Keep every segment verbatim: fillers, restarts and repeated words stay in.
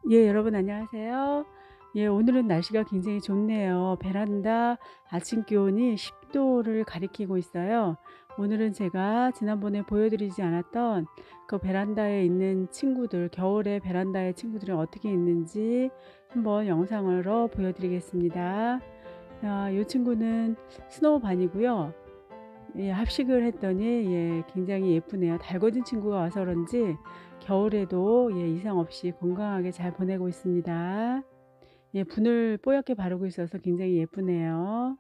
예, 여러분 안녕하세요. 예, 오늘은 날씨가 굉장히 좋네요. 베란다 아침 기온이 십 도를 가리키고 있어요. 오늘은 제가 지난번에 보여드리지 않았던 그 베란다에 있는 친구들, 겨울에 베란다에 친구들이 어떻게 있는지 한번 영상으로 보여드리겠습니다. 아, 이 친구는 스노우반이고요. 예, 합식을 했더니 예, 굉장히 예쁘네요. 달궈진 친구가 와서 그런지 겨울에도 예, 이상 없이 건강하게 잘 보내고 있습니다. 예, 분을 뽀얗게 바르고 있어서 굉장히 예쁘네요.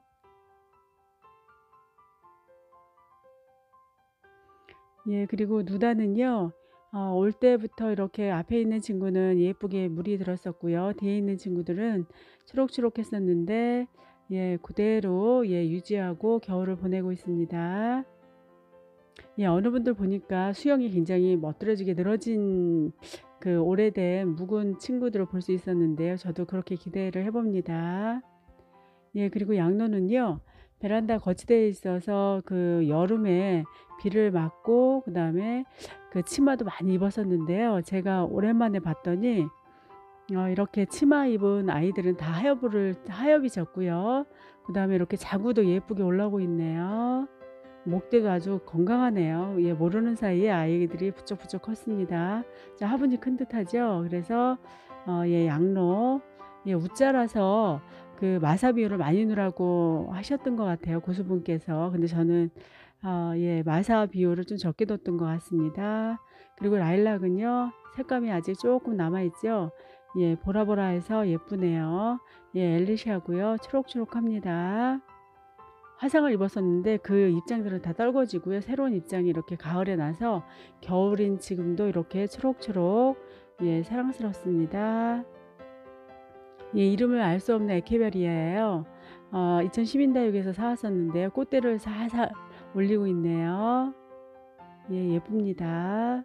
예, 그리고 누다는요, 어, 올 때부터 이렇게 앞에 있는 친구는 예쁘게 물이 들었었고요. 뒤에 있는 친구들은 초록초록했었는데, 예, 그대로 예, 유지하고 겨울을 보내고 있습니다. 예, 어느 분들 보니까 수영이 굉장히 멋들어지게 늘어진 그 오래된 묵은 친구들을 볼 수 있었는데요. 저도 그렇게 기대를 해봅니다. 예, 그리고 양로는요, 베란다 거치대에 있어서 그 여름에 비를 맞고, 그 다음에 그 치마도 많이 입었었는데요. 제가 오랜만에 봤더니, 어, 이렇게 치마 입은 아이들은 다 하엽을, 하엽이 졌고요. 그 다음에 이렇게 자구도 예쁘게 올라오고 있네요. 목대도 아주 건강하네요. 예, 모르는 사이에 아이들이 부쩍부쩍 컸습니다. 자, 화분이 큰 듯하죠. 그래서 어, 예, 양로 예, 우짜라서 그 마사 비율을 많이 넣으라고 하셨던 것 같아요, 고수분께서. 근데 저는 어, 예, 마사 비율을 좀 적게 뒀던 것 같습니다. 그리고 라일락은요, 색감이 아직 조금 남아 있죠. 예, 보라보라해서 예쁘네요. 예, 엘리시아고요, 초록초록합니다. 화상을 입었었는데 그 입장들은 다 떨궈지고요. 새로운 입장이 이렇게 가을에 나서 겨울인 지금도 이렇게 초록초록 예, 사랑스럽습니다. 예, 이름을 알 수 없는 에케베리아예요. 어, 이천 시민다육에서 사왔었는데요. 꽃대를 살살 올리고 있네요. 예, 예쁩니다.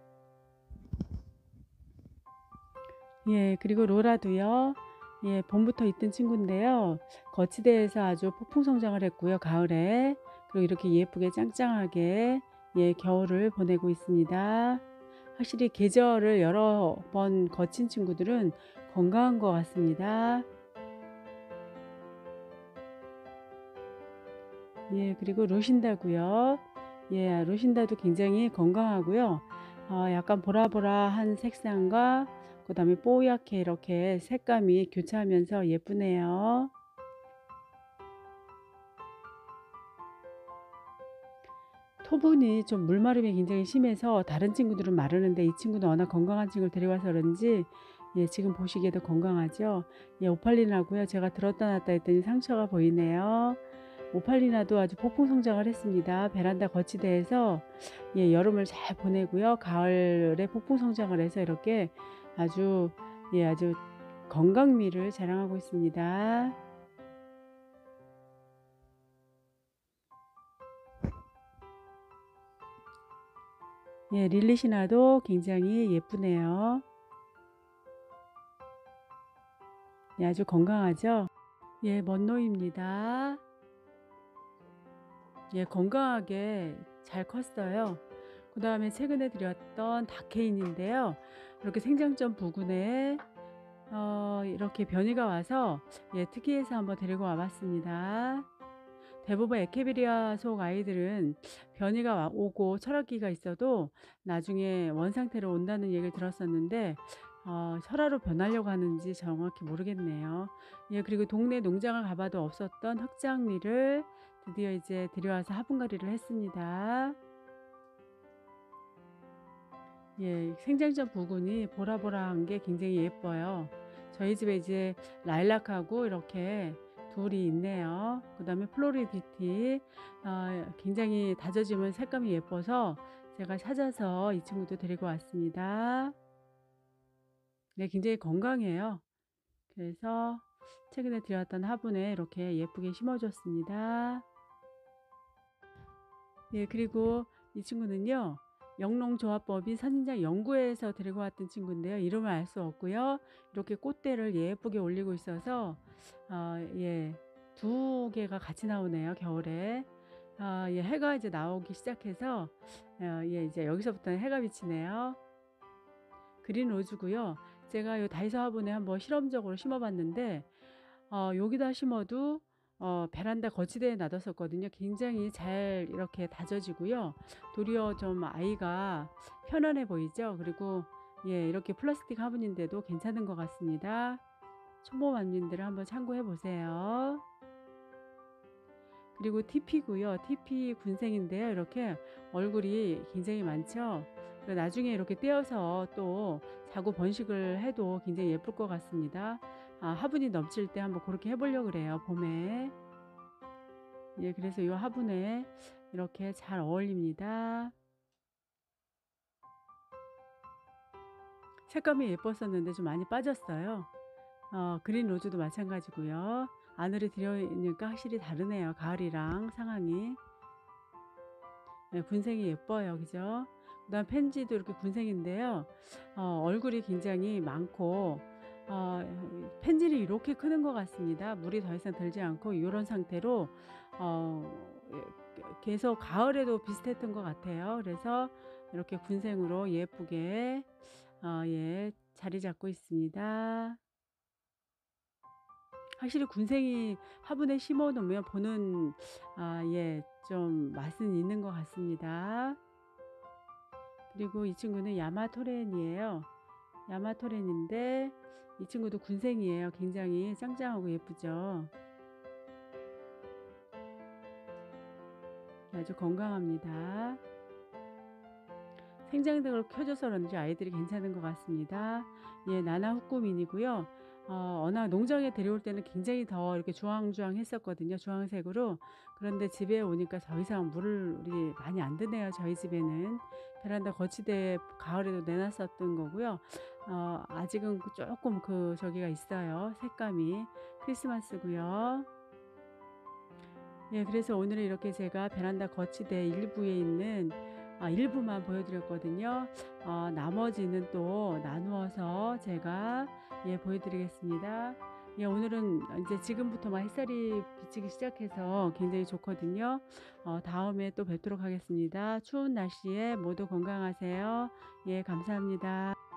예, 그리고 로라도요. 예, 봄부터 있던 친구인데요. 거치대에서 아주 폭풍 성장을 했고요. 가을에. 그리고 이렇게 예쁘게 짱짱하게 예, 겨울을 보내고 있습니다. 확실히 계절을 여러 번 거친 친구들은 건강한 것 같습니다. 예, 그리고 루신다고요. 예, 루신다도 굉장히 건강하고요. 어, 약간 보라보라한 색상과 그 다음에 뽀얗게 이렇게 색감이 교차하면서 예쁘네요. 토분이 좀 물마름이 굉장히 심해서 다른 친구들은 마르는데 이 친구는 워낙 건강한 친구를 데려와서 그런지 예, 지금 보시기에도 건강하죠. 예, 오팔리나고요. 제가 들었다 놨다 했더니 상처가 보이네요. 오팔리나도 아주 폭풍 성장을 했습니다. 베란다 거치대에서 예, 여름을 잘 보내고요. 가을에 폭풍 성장을 해서 이렇게 아주 예, 아주 건강미를 자랑하고 있습니다. 예, 릴리시나도 굉장히 예쁘네요. 예, 아주 건강하죠. 예, 먼노입니다. 예, 건강하게 잘 컸어요. 그 다음에 최근에 드렸던 다케인인데요. 이렇게 생장점 부근에 어, 이렇게 변이가 와서 예, 특이해서 한번 데리고 와봤습니다. 대부분 에케베리아 속 아이들은 변이가 와- 오고 철학기가 있어도 나중에 원상태로 온다는 얘기를 들었었는데 어, 설화로 변하려고 하는지 정확히 모르겠네요. 예, 그리고 동네 농장을 가봐도 없었던 흑장미를 드디어 이제 들여와서 화분갈이를 했습니다. 예, 생장점 부분이 보라보라한 게 굉장히 예뻐요. 저희 집에 이제 라일락하고 이렇게 둘이 있네요. 그 다음에 플로리디티 어, 굉장히 다져지면 색감이 예뻐서 제가 찾아서 이 친구도 데리고 왔습니다. 네, 굉장히 건강해요. 그래서 최근에 들여왔던 화분에 이렇게 예쁘게 심어줬습니다. 예, 그리고 이 친구는요, 영농조합법인 선인장 연구회에서 데리고 왔던 친구인데요. 이름을 알 수 없고요. 이렇게 꽃대를 예쁘게 올리고 있어서 어, 예, 두 개가 같이 나오네요. 겨울에. 어, 예, 해가 이제 나오기 시작해서 어, 예, 이제 여기서부터는 해가 비치네요. 그린 로즈고요. 제가 요 다이소 화분에 한번 실험적으로 심어 봤는데 어 여기다 심어도 어 베란다 거치대에 놔뒀었거든요. 굉장히 잘 이렇게 다져지고요. 도리어 좀 아이가 편안해 보이죠. 그리고 예 이렇게 플라스틱 화분인데도 괜찮은 것 같습니다. 초보맘님들 한번 참고해 보세요. 그리고 티피고요. 티피 군생인데요. 이렇게 얼굴이 굉장히 많죠. 그리고 나중에 이렇게 떼어서 또 자구 번식을 해도 굉장히 예쁠 것 같습니다. 아, 화분이 넘칠 때 한번 그렇게 해보려고 그래요. 봄에. 예, 그래서 이 화분에 이렇게 잘 어울립니다. 색감이 예뻤었는데 좀 많이 빠졌어요. 어, 그린 로즈도 마찬가지고요. 안으로 들여있으니까 확실히 다르네요. 가을이랑 상황이. 네, 군생이 예뻐요. 그죠? 그다음 펜지도 이렇게 군생인데요. 어, 얼굴이 굉장히 많고 어, 펜지를 이렇게 크는 것 같습니다. 물이 더 이상 들지 않고 이런 상태로 어, 예, 계속 가을에도 비슷했던 것 같아요. 그래서 이렇게 군생으로 예쁘게 어, 예, 자리 잡고 있습니다. 확실히 군생이 화분에 심어 놓으면 보는 아, 예, 좀 맛은 있는 것 같습니다. 그리고 이 친구는 야마토렌이에요. 야마토렌인데 이 친구도 군생이에요. 굉장히 짱짱하고 예쁘죠. 아주 건강합니다. 생장등을 켜줘서 그런지 아이들이 괜찮은 것 같습니다. 예, 나나 후꾸민이고요. 어, 워낙 농장에 데려올 때는 굉장히 더 이렇게 주황주황 했었거든요. 주황색으로. 그런데 집에 오니까 더 이상 물을 많이 안 드네요. 저희 집에는. 베란다 거치대에 가을에도 내놨었던 거고요. 어, 아직은 조금 그 저기가 있어요. 색감이. 크리스마스고요. 예, 그래서 오늘은 이렇게 제가 베란다 거치대 일부에 있는 아, 일부만 보여드렸거든요. 어, 나머지는 또 나누어서 제가 예, 보여드리겠습니다. 예, 오늘은 이제 지금부터만 햇살이 비치기 시작해서 굉장히 좋거든요. 어, 다음에 또 뵙도록 하겠습니다. 추운 날씨에 모두 건강하세요. 예, 감사합니다.